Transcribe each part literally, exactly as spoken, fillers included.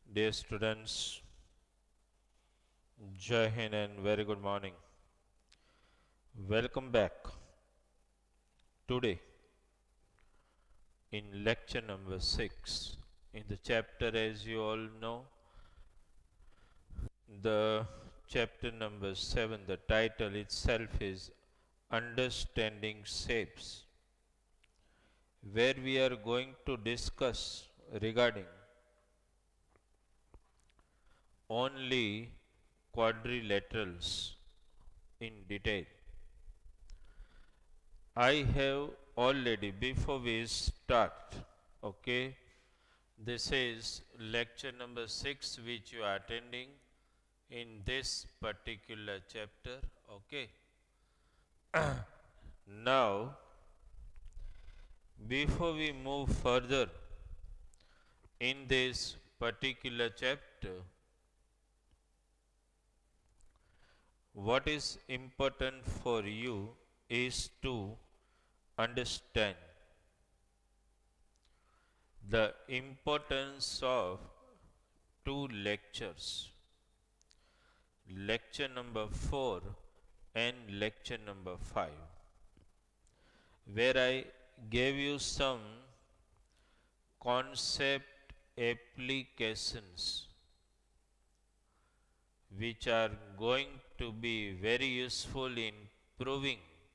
Dear students, Jai Hind and very good morning. Welcome back. Today, in lecture number six, in the chapter, as you all know, the chapter number seven, the title itself is Understanding Shapes, where we are going to discuss regarding only quadrilaterals in detail. I have already, before we start, okay, this is lecture number six which you are attending in this particular chapter, okay. Now, before we move further in this particular chapter, what is important for you is to understand the importance of two lectures, lecture number four and lecture number five, where I gave you some concept applications which are going to be very useful in proving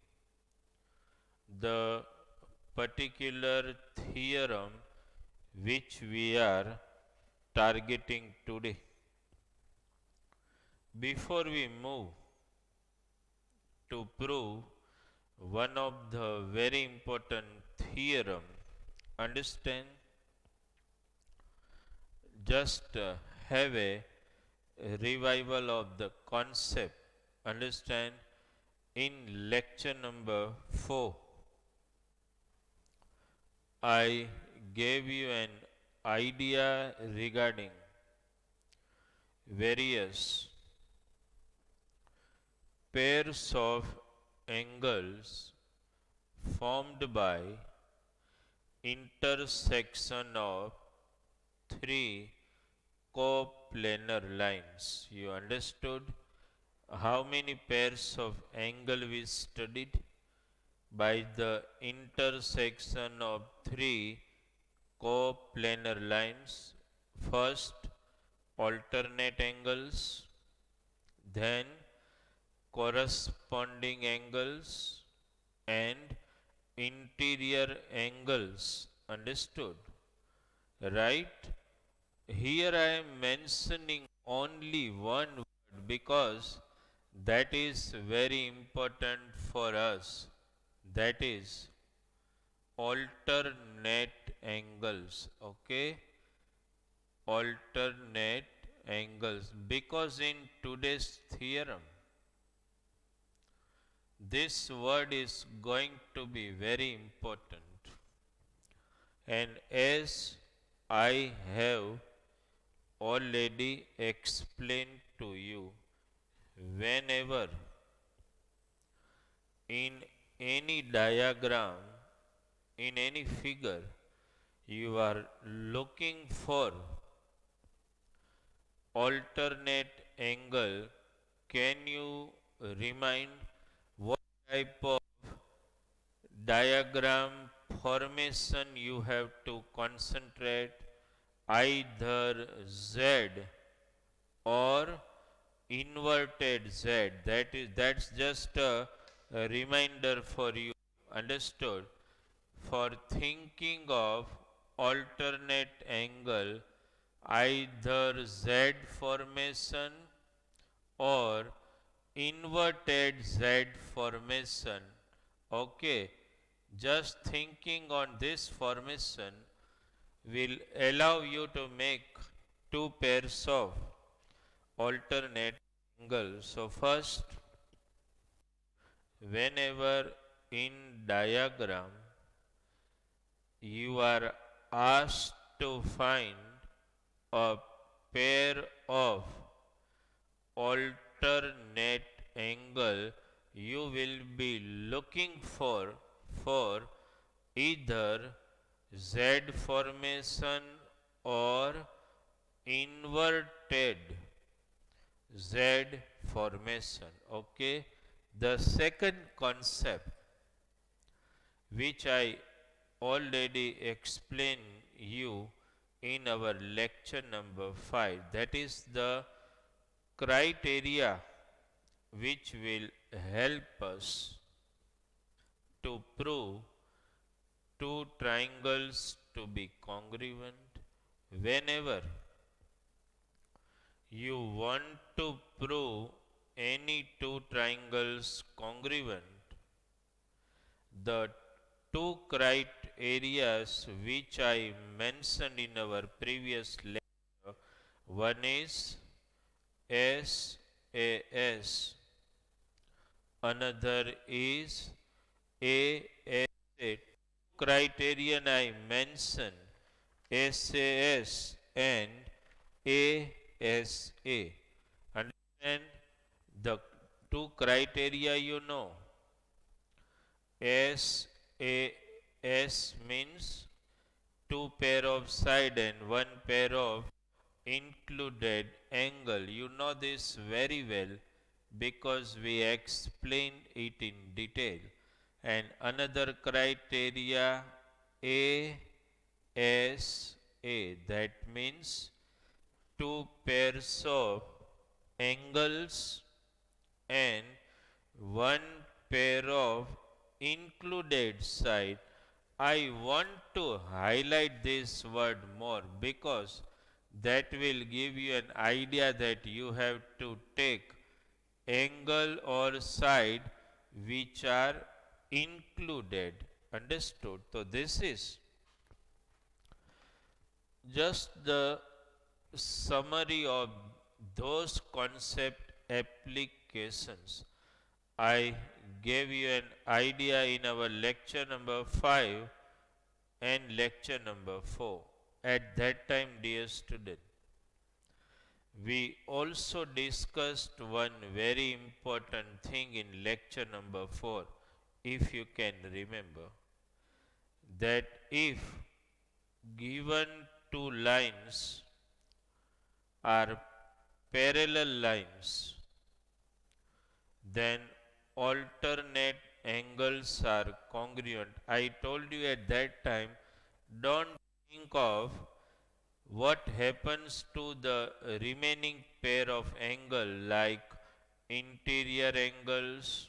the particular theorem which we are targeting today. Before we move to prove one of the very important theorem, understand, just uh, have a revival of the concept, understand, in lecture number four. I gave you an idea regarding various pairs of angles formed by intersection of three coplanar lines. You understood how many pairs of angle we studied? By the intersection of three coplanar lines. First, alternate angles, then corresponding angles and interior angles. Understood? Right? Here I am mentioning only one word because that is very important for us. That is alternate angles. Okay? Alternate angles. Because in today's theorem, this word is going to be very important. And as I have already explained to you, whenever in any diagram, in any figure, you are looking for alternate angle, can you remind what type of diagram formation you have to concentrate? Either Z or inverted Z. That is that's just a, a reminder for you. Understood? For thinking of alternate angle, either Z formation or inverted Z formation. Okay, just thinking on this formation will allow you to make two pairs of alternate angles. So first, whenever in diagram you are asked to find a pair of alternate angle, you will be looking for for either Z formation or inverted Z formation. Okay. The second concept which I already explained you in our lecture number five, that is the criteria which will help us to prove two triangles to be congruent. Whenever you want to prove any two triangles congruent, the two criterias which I mentioned in our previous lecture, one is S A S, another is A S A. Criterion I mentioned, S A S and A S A. Understand the two criteria you know. S A S means two pair of side and one pair of included angle. You know this very well because we explained it in detail. And another criteria A S A, that means two pairs of angles and one pair of included side. I want to highlight this word more because that will give you an idea that you have to take angle or side which are included. Understood? So this is just the summary of those concept applications. I gave you an idea in our lecture number five and lecture number four. At that time, dear student, we also discussed one very important thing in lecture number four, if you can remember, that if given two lines are parallel lines, then alternate angles are congruent. I told you at that time, don't think of what happens to the remaining pair of angle like interior angles,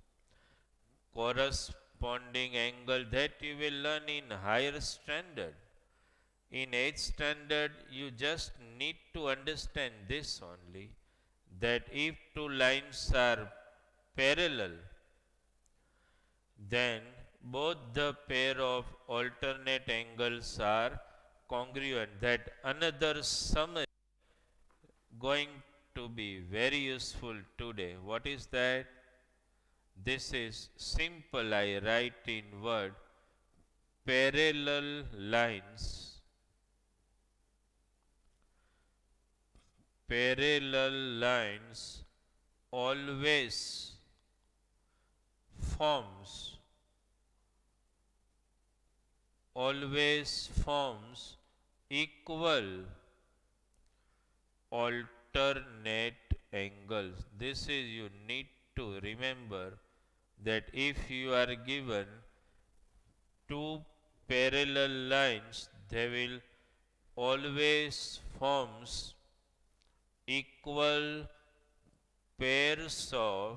corresponding angle, that you will learn in higher standard. In eighth standard, you just need to understand this only, that if two lines are parallel, then both the pair of alternate angles are congruent. That another summary going to be very useful today. What is that? This is simple. I write in word parallel lines. Parallel lines always forms always forms equal alternate angles. This is, you need to remember that if you are given two parallel lines, they will always forms equal pairs of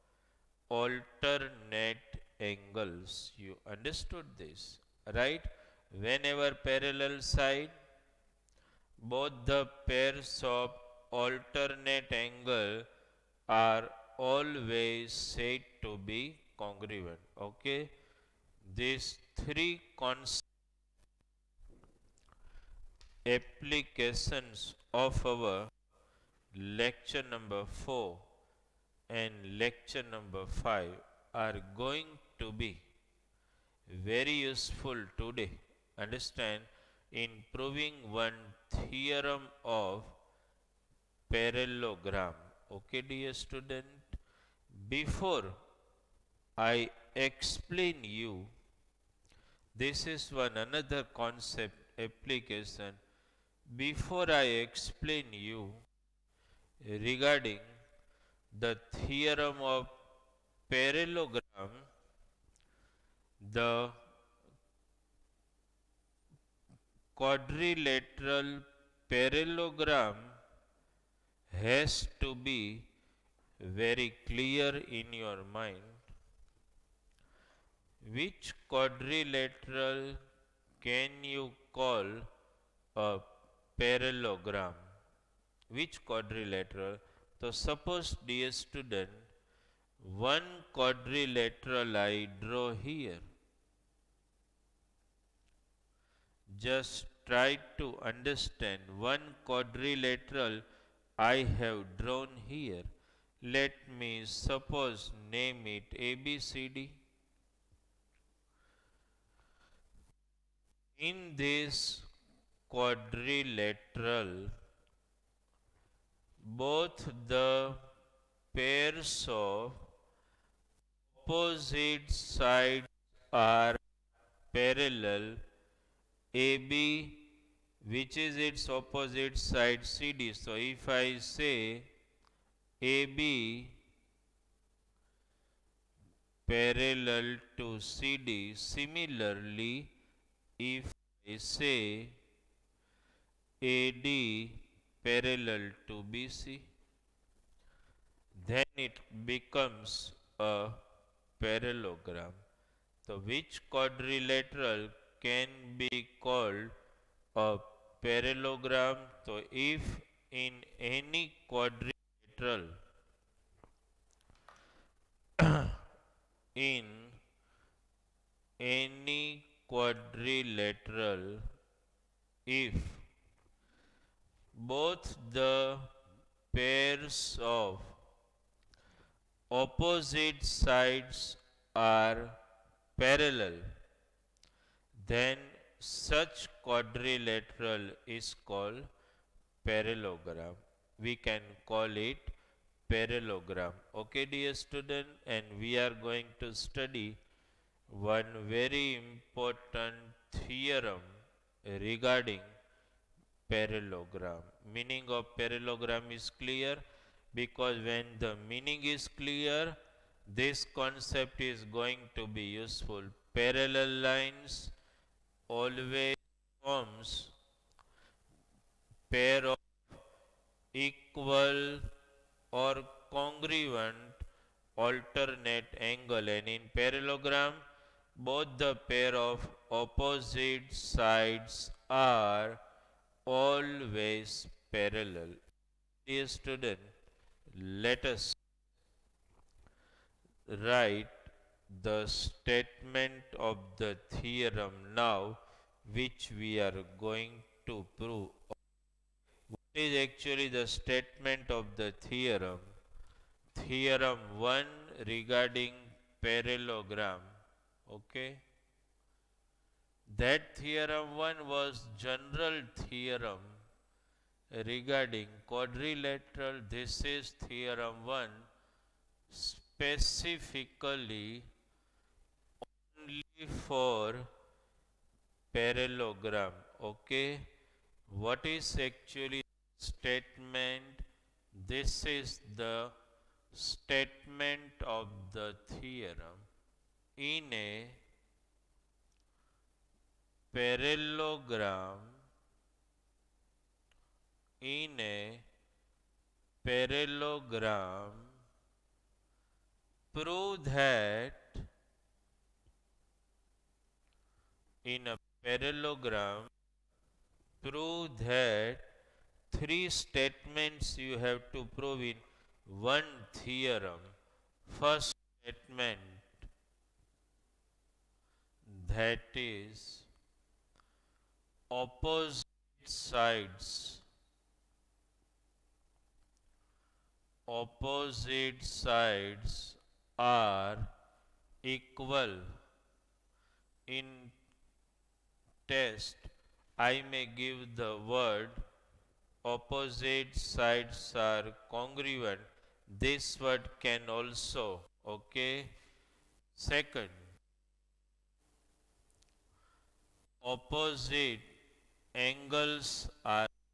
alternate angles. You understood this, right? Whenever parallel side, both the pairs of alternate angle are always said to be congruent. Okay? These three concepts applications of our lecture number four and lecture number five are going to be very useful today. Understand, in proving one theorem of parallelogram. Okay, dear student, before I explain you, this is one another concept application Before I explain you regarding the theorem of parallelogram, the quadrilateral parallelogram has to be very clear in your mind. Which quadrilateral can you call a parallelogram? Which quadrilateral? So suppose, dear student, one quadrilateral I draw here. Just try to understand one quadrilateral I have drawn here. Let me suppose name it A B C D. In this quadrilateral, both the pairs of opposite sides are parallel. A B, which is its opposite side, C D. So if I say A B parallel to C D, similarly, if I say A D parallel to B C, then it becomes a parallelogram. So which quadrilateral can be called a parallelogram? So if in any quadrilateral in any quadrilateral, if both the pairs of opposite sides are parallel, then such quadrilateral is called parallelogram. We can call it parallelogram. Okay, dear student, and we are going to study one very important theorem regarding parallelogram. Meaning of parallelogram is clear, because when the meaning is clear, this concept is going to be useful. Parallel lines always forms pair of equal or congruent alternate angle, and in parallelogram both the pair of opposite sides are always parallel. Dear student, let us write the statement of the theorem now, which we are going to prove. What is actually the statement of the theorem? Theorem one regarding parallelogram. Okay. That theorem one was general theorem regarding quadrilateral. This is theorem one specifically only for parallelogram. Okay. What is actually statement? This is the statement of the theorem. In a parallelogram, in a parallelogram, prove that in a parallelogram, prove that three statements you have to prove in one theorem. First statement, that is opposite sides, opposite sides are equal. In test, I may give the word opposite sides are congruent. This word can also, okay. Second, opposite angles are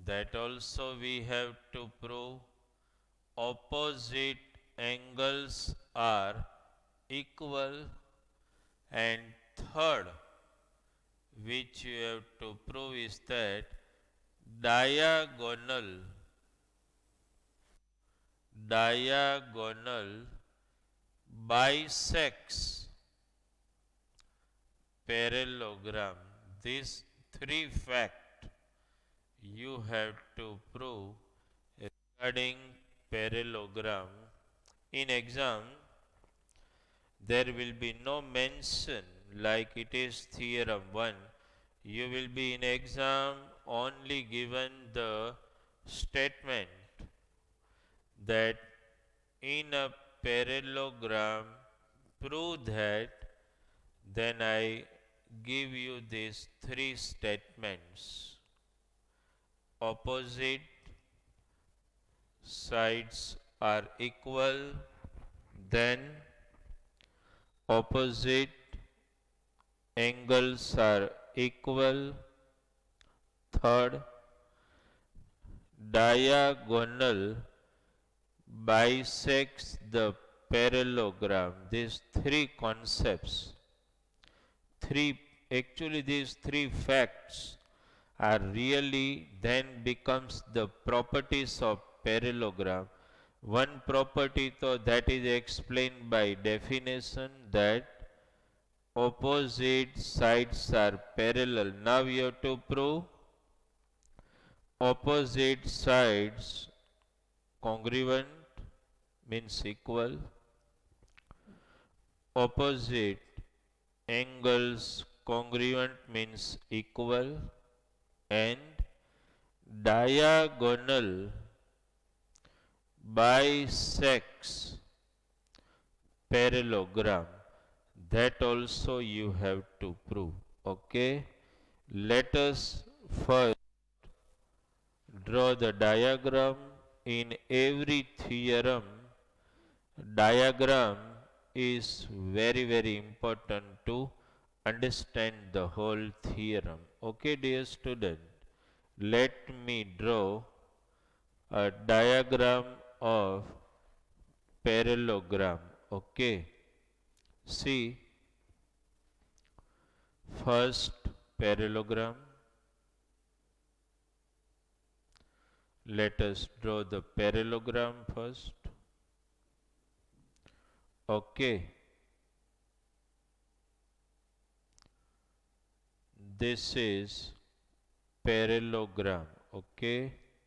that also we have to prove. Opposite angles are equal, and third which you have to prove is that diagonal diagonal bisects parallelogram. These three facts you have to prove regarding parallelogram. In exam, there will be no mention like it is theorem one. You will be in exam only given the statement that in a parallelogram prove that, then I give you these three statements. Opposite sides are equal, then opposite angles are equal, third diagonal bisects the parallelogram. These three concepts, three actually these three facts are really then becomes the properties of parallelogram. One property though that is explained by definition, that opposite sides are parallel. Now you have to prove opposite sides congruent means equal, opposite angles congruent means equal, and diagonal bisects parallelogram. That also you have to prove. Okay, let us first draw the diagram. In every theorem, diagram is very very important to understand the whole theorem. Okay, dear student, let me draw a diagram of parallelogram. Okay, see, first parallelogram. Let us draw the parallelogram first. Okay, this is parallelogram. Okay,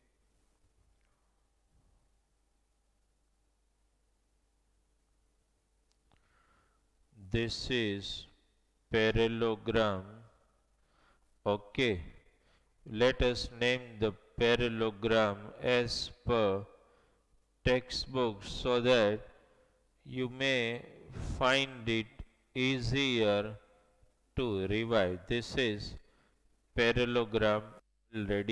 this is parallelogram. Okay, let us name the parallelogram as per textbook so that you may find it easier to revise. This is parallelogram already.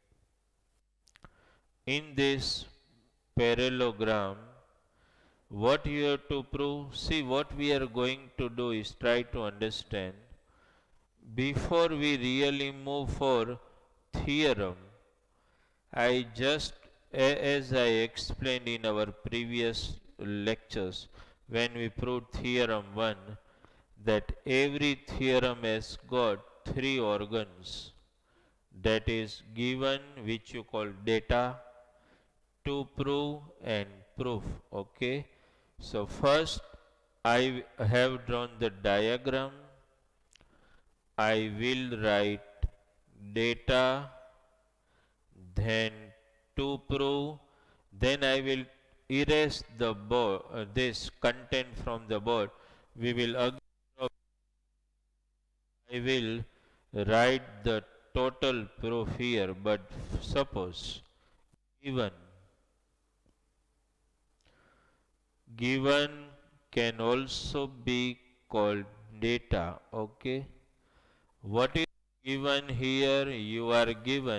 In this parallelogram, what you have to prove? See, what we are going to do is try to understand. Before we really move for theorem, I just, as I explained in our previous lectures when we proved theorem one, that every theorem has got three organs, that is given, which you call data, to prove, and proof. Okay, so first I have drawn the diagram. I will write data, then to prove, then I will erase the board, uh, this content from the board. We will again, I will write the total proof here, but suppose given, given can also be called data. Okay, what is given here? You are given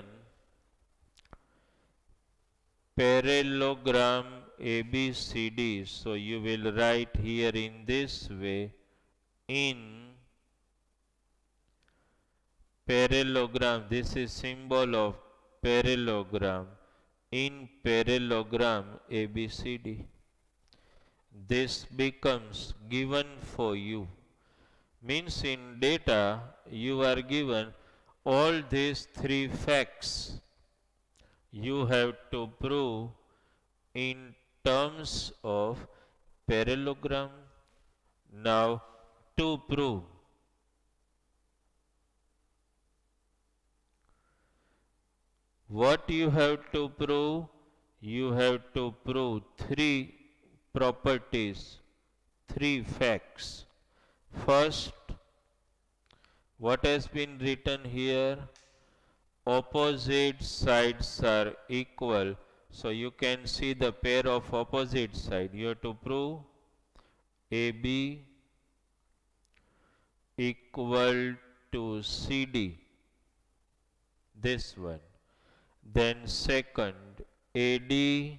parallelogram A B C D. So you will write here in this way, in parallelogram. This is symbol of parallelogram in parallelogram A B C D. This becomes given for you. Means in data you are given all these three facts. You have to prove in terms of parallelogram. Now to prove, what you have to prove? You have to prove three properties, three facts. First, what has been written here? Opposite sides are equal. So you can see the pair of opposite side. You have to prove A B equal to C D. This one. Then second, A D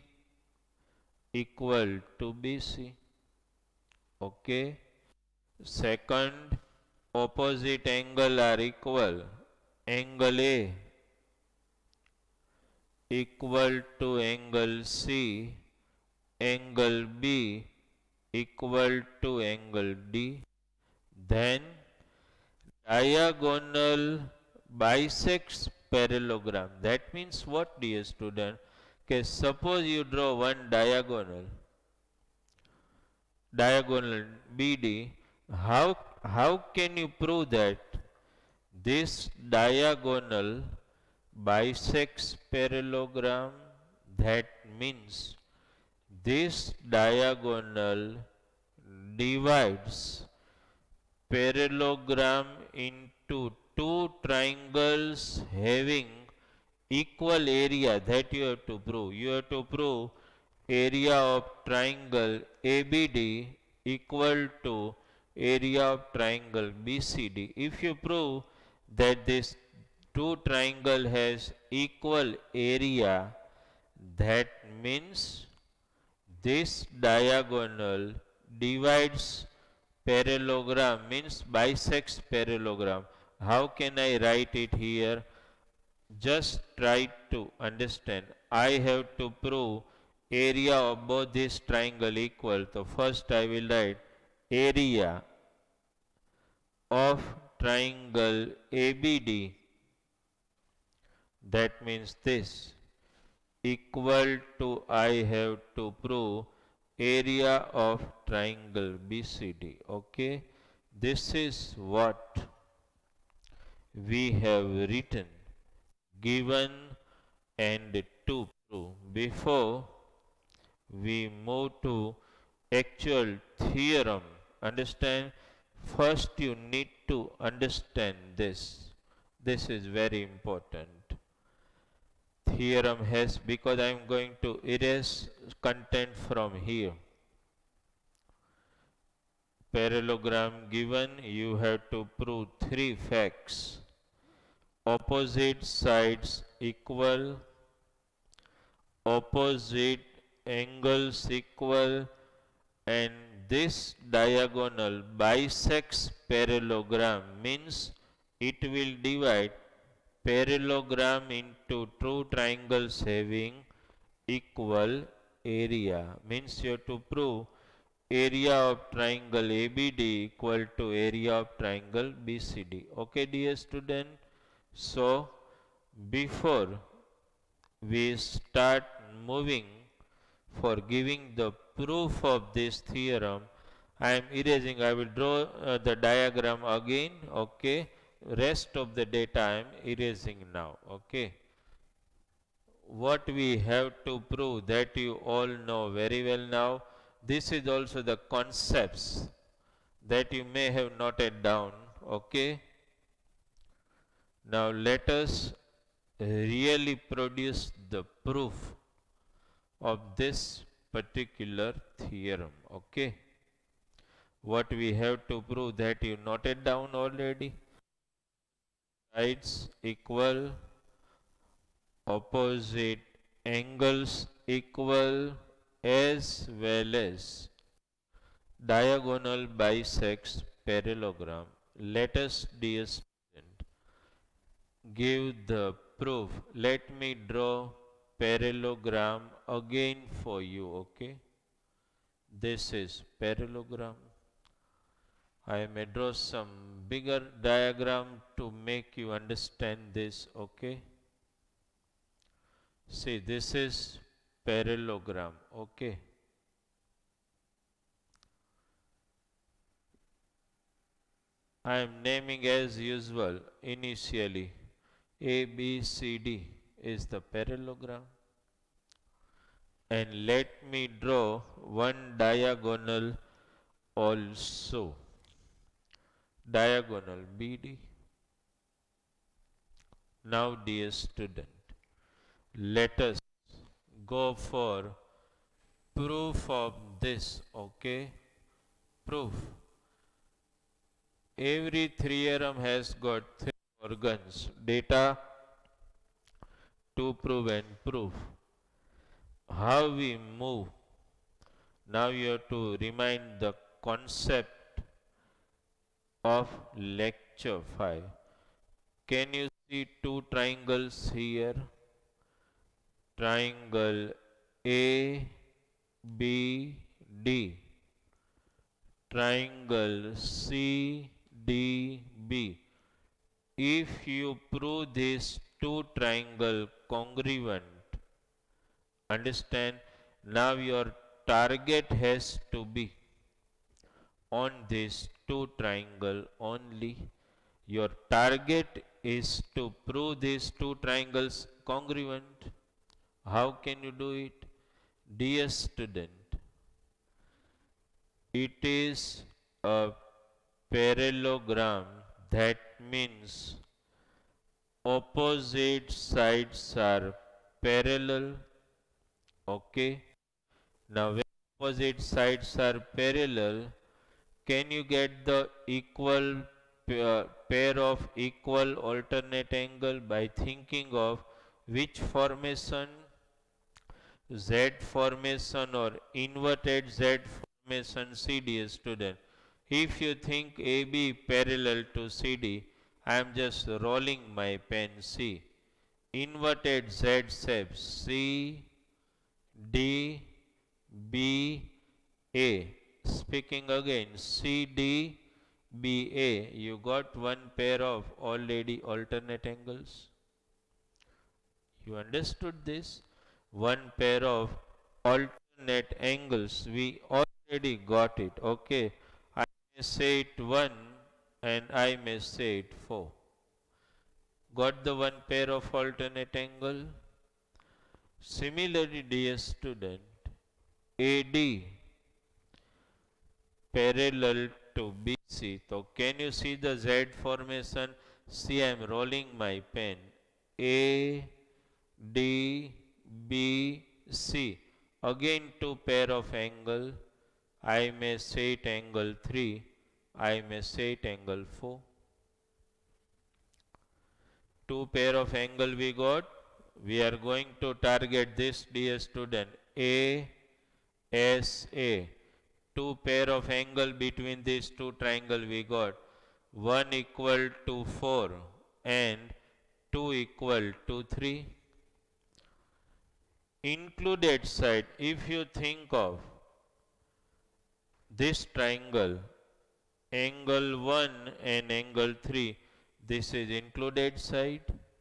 equal to B C. Okay. Second, opposite angle are equal. Angle A equal to angle C. Angle B equal to angle D. Then diagonal bisects parallelogram. That means what, dear student? Okay, suppose you draw one diagonal, diagonal B D. How, how can you prove that this diagonal bisects parallelogram? That means this diagonal divides parallelogram into two triangles having equal area. That you have to prove. You have to prove area of triangle A B D equal to area of triangle B C D. If you prove that this two triangle has equal area, that means this diagonal divides parallelogram, means bisects parallelogram. How can I write it here? Just try to understand. I have to prove area of both this triangle equal. So first I will write area of triangle A B D, that means this, equal to, I have to prove area of triangle B C D. Okay, this is what we have written, given and to prove. Before we move to actual theorem, understand, first you need to understand this. This is very important. Theorem has, because I am going to erase content from here. Parallelogram given, you have to prove three facts. Opposite sides equal, opposite angles equal, and this diagonal bisects parallelogram, means it will divide parallelogram into two triangles having equal area. Means you have to prove area of triangle A B D equal to area of triangle B C D. Okay, dear student. So before we start moving for giving the proof of this theorem, I am erasing. I will draw uh, the diagram again. Okay, rest of the data I am erasing now. Okay, what we have to prove, that you all know very well now. This is also the concepts that you may have noted down. Okay, now let us really produce the proof of this particular theorem. Okay, what we have to prove, that you noted down already. Sides equal, opposite angles equal, as well as diagonal bisects parallelogram. Let us, dear student, give the proof. Let me draw parallelogram again for you, okay? This is parallelogram. I may draw some bigger diagram to make you understand this, okay? See, this is parallelogram, okay? I am naming as usual initially. A, B, C, D is the parallelogram. And let me draw one diagonal also. Diagonal B D. Now, dear student, let us go for proof of this, okay? Proof. Every theorem has got three organs: data, to prove, and proof. How we move? Now you have to remind the concept of lecture five. Can you see two triangles here? Triangle A, B, D. Triangle C, D, B. If you prove these two triangles congruent, understand, now your target has to be on these two triangles only. Your target is to prove these two triangles congruent. How can you do it? Dear student, it is a parallelogram. That means opposite sides are parallel. Okay. Now when opposite sides are parallel, can you get the equal uh, pair of equal alternate angle by thinking of which formation? Z formation or inverted Z formation. C D, student. If you think A B parallel to C D, I am just rolling my pen. C. Inverted Z shape C, D, B, A. Speaking again, C, D, B, A. You got one pair of already alternate angles. You understood this? One pair of alternate angles. We already got it. Okay. I may say it one and I may say it four. Got the one pair of alternate angle? Similarly, dear student, A D parallel to B C. So can you see the Z formation? See, I am rolling my pen. A, D, B, C. Again two pair of angle. I may say it angle three. I may say it angle four. Two pair of angle we got. We are going to target this, dear student. A, S, A. Two pair of angle between these two triangle we got. One equal to four and two equal to three. Included side, if you think of this triangle, angle one and angle three, this is included side.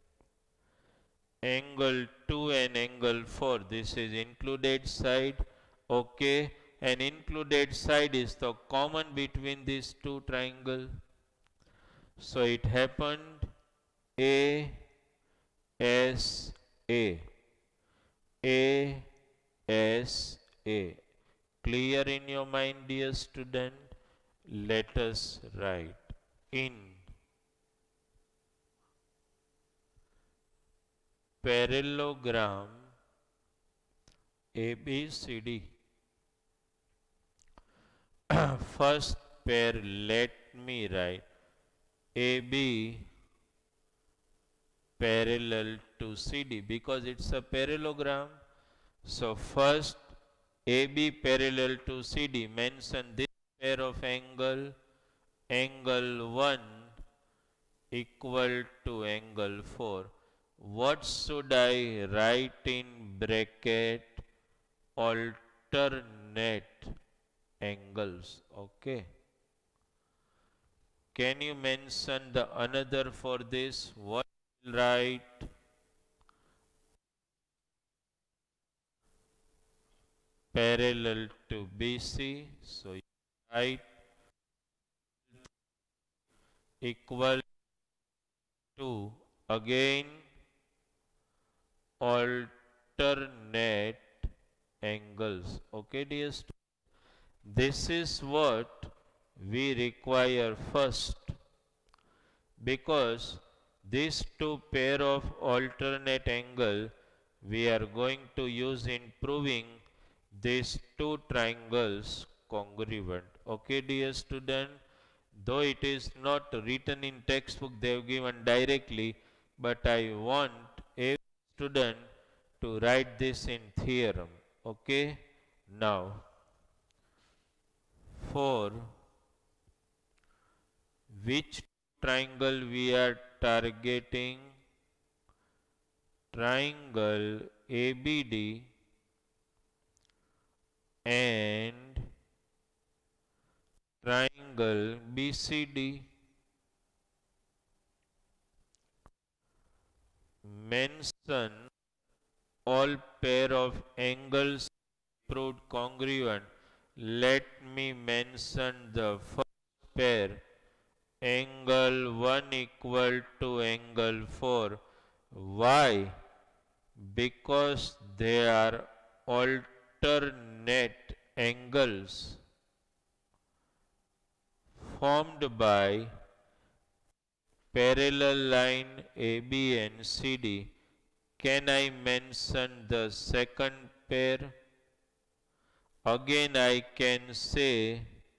Angle two and angle four, this is included side. Okay, and included side is the common between these two triangles. So it happened A, S, A. A, S, A. Clear in your mind, dear student? Let us write in parallelogram A B C D. First pair, let me write A B parallel to C D because it's a parallelogram. So first A B parallel to C D, mention this pair of angle, angle one equal to angle four. what should I write in bracket? Alternate angles. Okay. Can you mention the another for this? What will write? Parallel to B C. So you write equal to again alternate angles. Okay, dear students? This is what we require first, because these two pair of alternate angle we are going to use in proving these two triangles congruent. Okay, dear student? Though it is not written in textbook, they have given directly, but I want every student to write this in theorem. Okay? Now, for which triangle we are targeting? Triangle A B D and triangle B C D. Mention all pair of angles proved congruent. Let me mention the first pair. Angle one equal to angle four. Why? Because they are alternate angles formed by parallel line A B and C D. Can I mention the second pair? Again I can say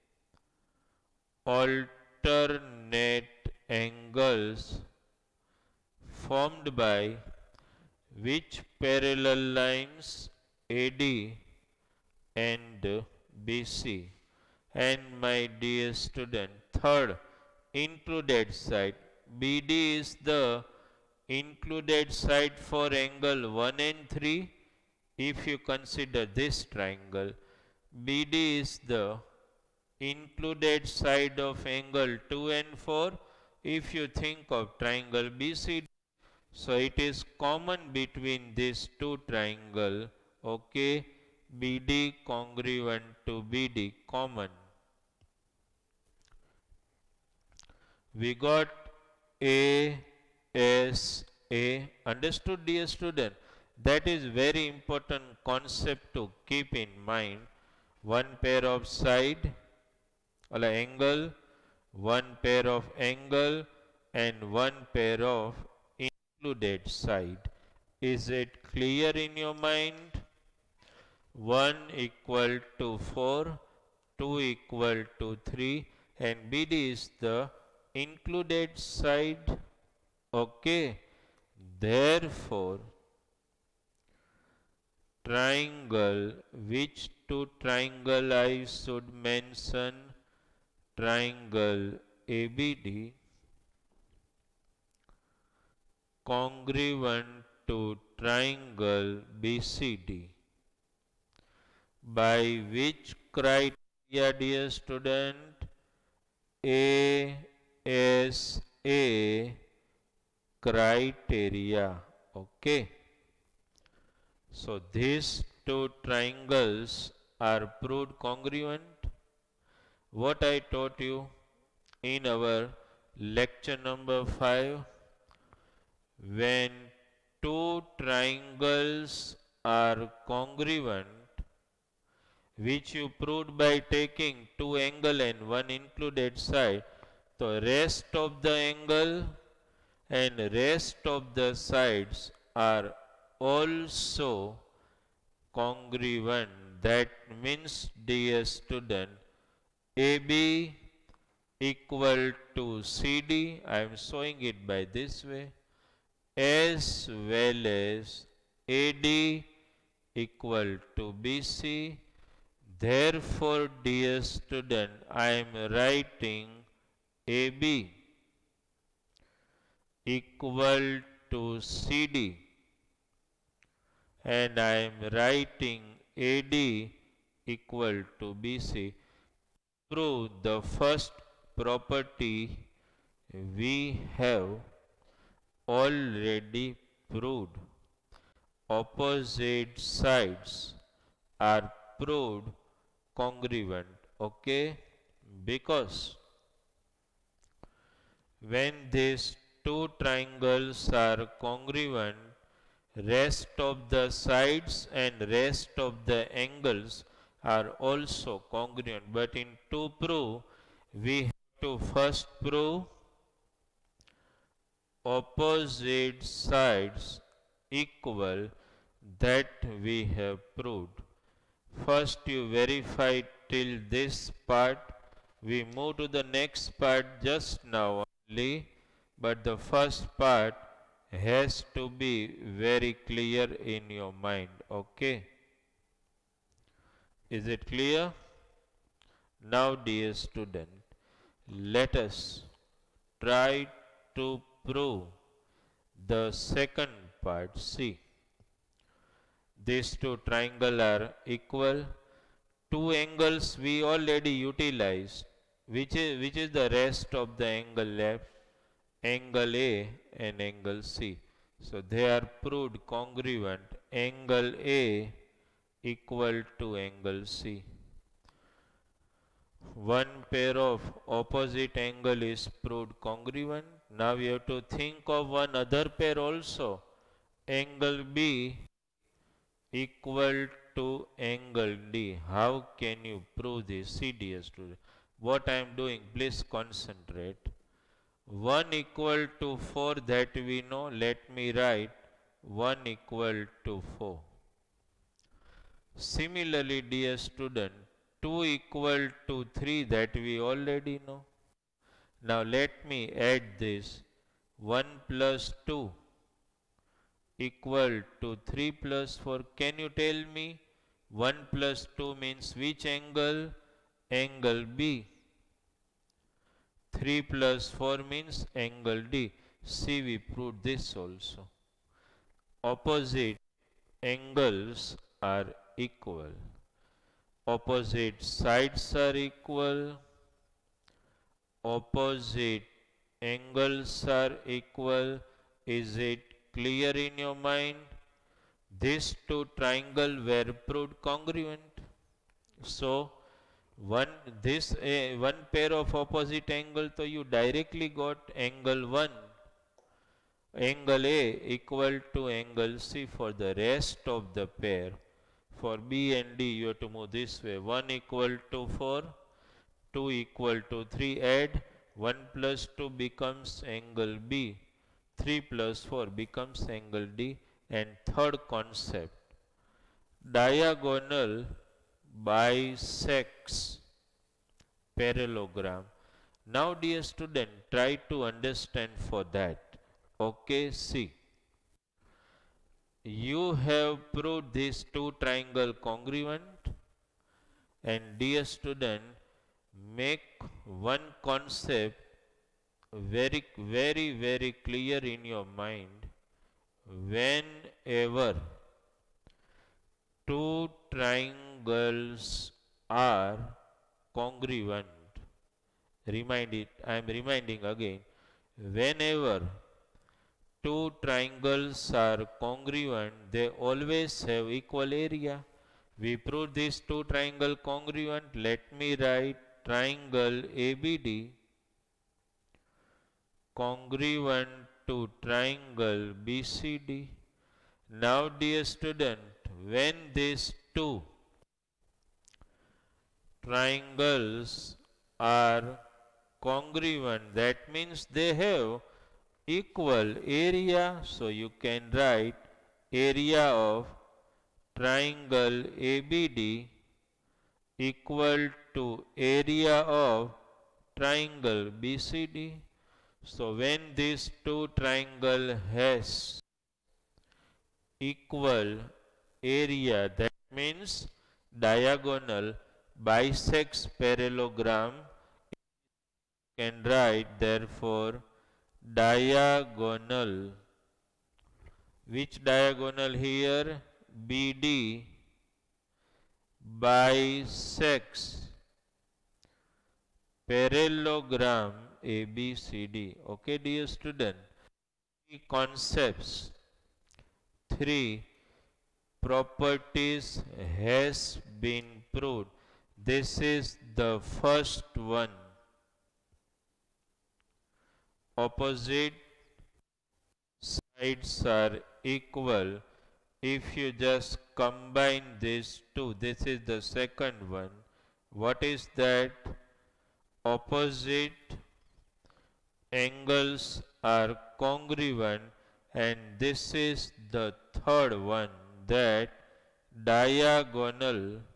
alternate angles formed by which parallel lines? A D and B C. And my dear student, third included side. B D is the included side for angle one and three. If you consider this triangle, B D is the included side of angle two and four. If you think of triangle B C D, so it is common between these two triangle. Okay, B D congruent to B D, common. We got A, S, A. Understood, dear student? That is very important concept to keep in mind. One pair of side, or angle, one pair of angle, and one pair of included side. Is it clear in your mind? one equal to four, two equal to three, and B D is the included side. Okay. Therefore, triangle, which two triangle I should mention? Triangle A B D congruent to triangle B C D. By which criteria, dear student? A S A criteria. Okay. So these two triangles are proved congruent. What I taught you in our lecture number five, when two triangles are congruent, which you proved by taking two angle and one included side, the rest of the angle and rest of the sides are also congruent. That means, dear student, A B equal to C D, I am showing it by this way, as well as A D equal to B C. Therefore, dear student, I am writing A B equal to C D, and I am writing A D equal to B C. Prove the first property we have already proved. Opposite sides are proved congruent. Okay? Because when these two triangles are congruent, rest of the sides and rest of the angles are also congruent. But in to prove, we have to first prove opposite sides equal. That we have proved. First you verify till this part. We move to the next part just now only, but the first part has to be very clear in your mind. Okay? Is it clear? Now dear student, let us try to prove the second part. See, these two triangles are equal. Two angles we already utilized. Which is, which is the rest of the angle left? Angle A and angle C. So they are proved congruent. Angle A equal to angle C. One pair of opposite angle is proved congruent. Now we have to think of one other pair also. Angle B equal to angle D. How can you prove this? See dear student, what I am doing, please concentrate. one equal to four, that we know. Let me write one equal to four. Similarly dear student, two equal to three, that we already know. Now let me add this. one plus two equal to three plus four. Can you tell me one plus two means which angle? Angle B. three plus four means angle D. See, we proved this also. Opposite angles are equal. Opposite sides are equal. Opposite angles are equal. Is it clear in your mind? These two triangles were proved congruent. So one this uh, one pair of opposite angle, so you directly got angle one. Angle A equal to angle C. For the rest of the pair, for B and D, you have to move this way. one equal to four, two equal to three. Add one plus two becomes angle B. three plus four becomes angle D. And third concept, diagonal bisects parallelogram. Now dear student, try to understand for that. Okay, see. You have proved these two triangles congruent, and dear student, make one concept very, very, very clear in your mind. Whenever two triangles are congruent, remind it, I am reminding again, whenever two triangles are congruent, they always have equal area. We prove these two triangles congruent. Let me write triangle A B D congruent to triangle B C D. Now dear student, when these two triangles are congruent, that means they have equal area. So you can write area of triangle A B D equal to area of triangle B C D. So when these two triangle has equal area, that means diagonal bisects parallelogram. You can write therefore diagonal Which diagonal here? B D bisects parallelogram A B C D. Okay, dear student. Three concepts, three properties has been proved. This is the first one. Opposite sides are equal if you just combine these two. This is the second one. What is that? Opposite angles are congruent, and this is the third one, that diagonal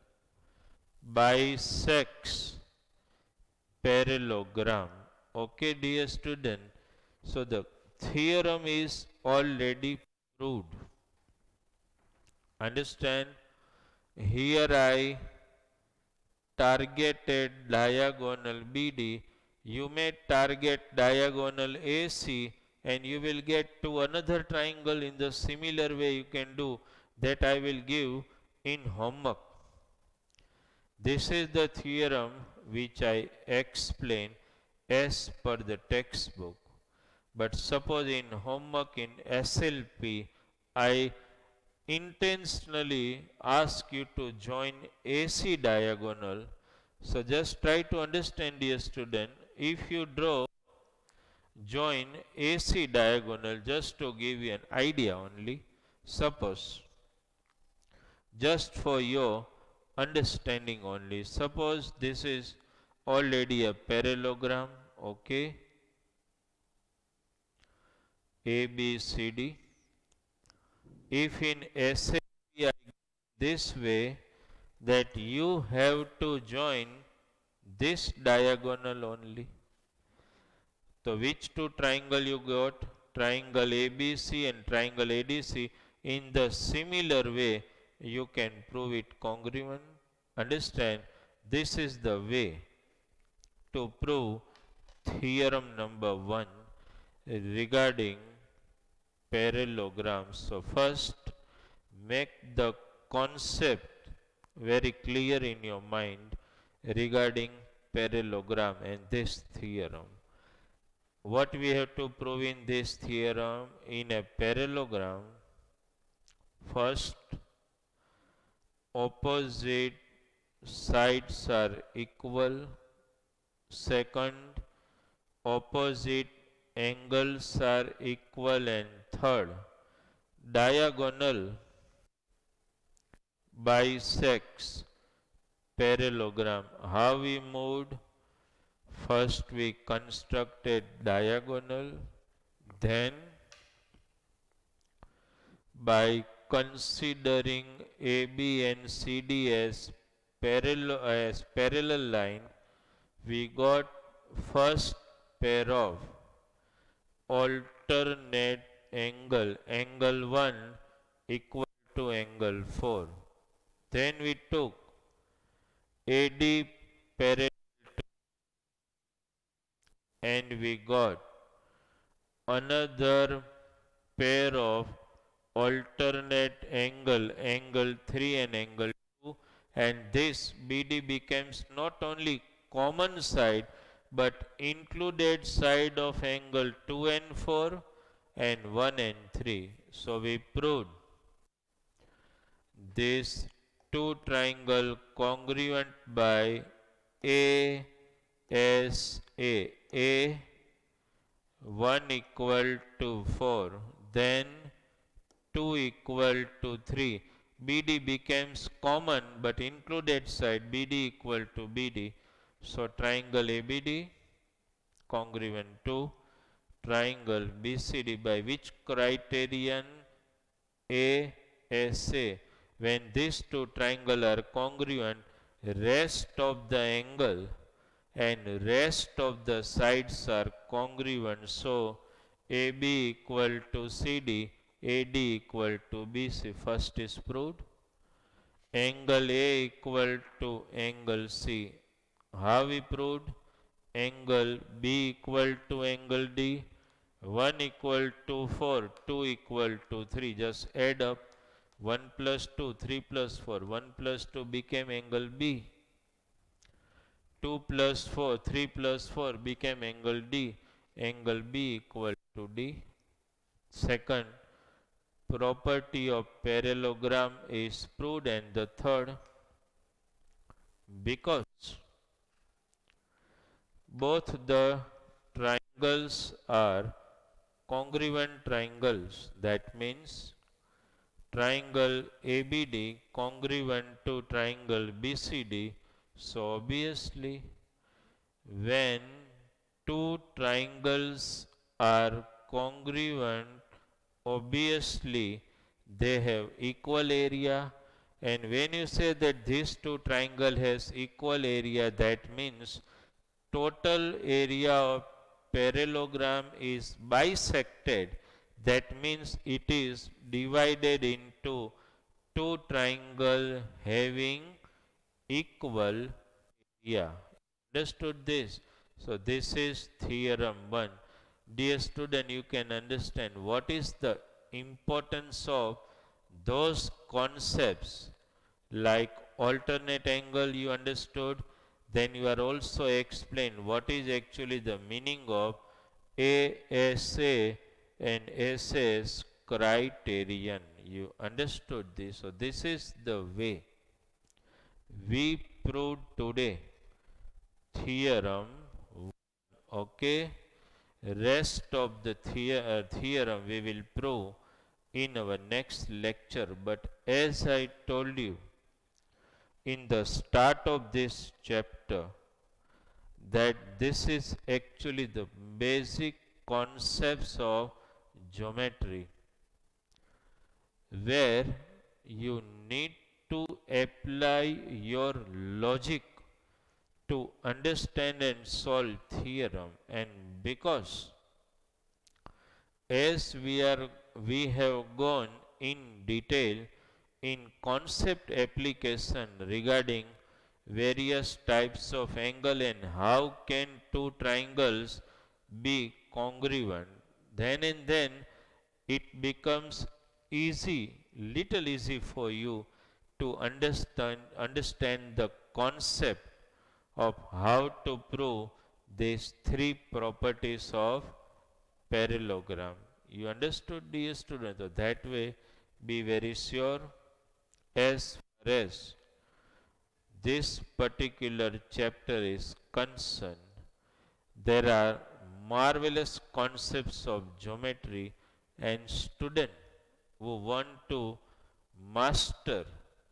bisects parallelogram. Okay, dear student. So the theorem is already proved. Understand? Here I targeted diagonal B D. You may target diagonal A C, and you will get to another triangle in the similar way you can do, that I will give in homework. This is the theorem which I explain as per the textbook. But suppose in homework in S L P, I intentionally ask you to join A C diagonal. So just try to understand, dear student. If you draw join A C diagonal, just to give you an idea only, suppose, just for your understanding only, suppose this is already a parallelogram, okay, A B C D. If in S A P I this way, that you have to join this diagonal only. So which two triangle you got? Triangle A B C and triangle A D C. In the similar way, you can prove it congruent. Understand? This is the way to prove theorem number one regarding parallelograms. So first, make the concept very clear in your mind regarding parallelogram and this theorem. What we have to prove in this theorem? In a parallelogram, first, opposite sides are equal. Second, opposite angles are equal. And third, diagonal bisects parallelogram. How we moved? First we constructed diagonal, then by considering A B and C D as parallel, as parallel line, we got first pair of alternate angle, angle one equal to angle four. Then we took A D parallel and we got another pair of alternate angle, angle three and angle two, and this B D becomes not only common side but included side of angle two and four and one and three. So we proved this two triangle congruent by A S A. A one equal to four, then two equal to three. B D becomes common but included side B D equal to B D. So triangle A B D congruent to triangle B C D. By which criterion? A S A. When these two triangles are congruent, rest of the angle and rest of the sides are congruent. So A B equal to C D, A D equal to B C. First is proved. Angle A equal to angle C. How we proved? Angle B equal to angle D. one equal to four, two equal to three. Just add up. one plus two, three plus four. one plus two became angle B. two plus four, three plus four became angle D. Angle B equal to D. Second property of parallelogram is proved, and the third, because both the triangles are congruent triangles, that means triangle A B D congruent to triangle B C D. So obviously, when two triangles are congruent, obviously they have equal area. And when you say that these two triangle has equal area, that means total area of parallelogram is bisected. That means it is divided into two triangle having equal area. Understood this? So this is theorem one. Dear student, you can understand what is the importance of those concepts like alternate angle you understood. Then you are also explained what is actually the meaning of A S A and S S criterion. You understood this. So this is the way we proved today theorem. Okay. Rest of the the uh, theorem we will prove in our next lecture. But as I told you in the start of this chapter, that this is actually the basic concepts of geometry, where you need to apply your logic to understand and solve theorem. And because as we are we have gone in detail in concept application regarding various types of angle and how can two triangles be congruent, then and then it becomes easy, little easy for you to understand understand the concept of how to prove these three properties of parallelogram. You understood, dear student? So that way, be very sure. As far as this particular chapter is concerned, there are marvelous concepts of geometry, and students who want to master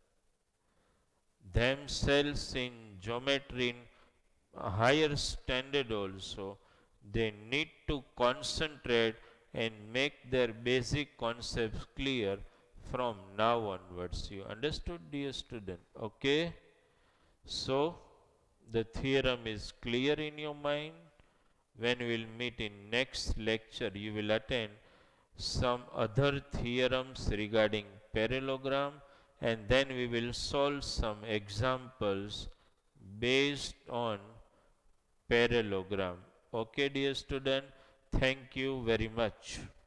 themselves in geometry in a higher standard also, they need to concentrate and make their basic concepts clear from now onwards. You understood, dear student? Okay. So the theorem is clear in your mind. When we will meet in next lecture, you will attend some other theorems regarding parallelogram, and then we will solve some examples based on parallelogram. Okay, dear student, thank you very much.